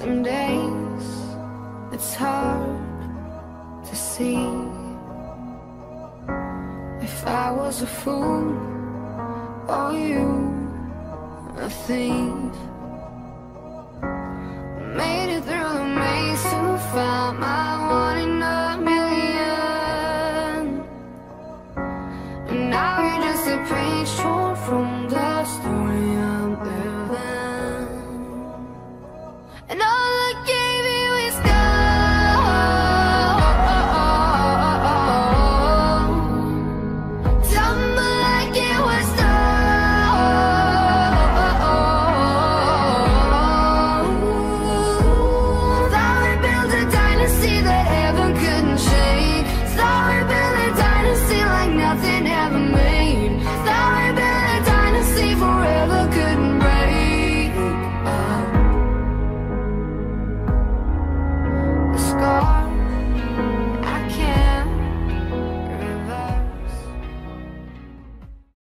Some days it's hard to see. If I was a fool or you a thief, made it through the maze to find my one in a million. And now you're just a page torn from the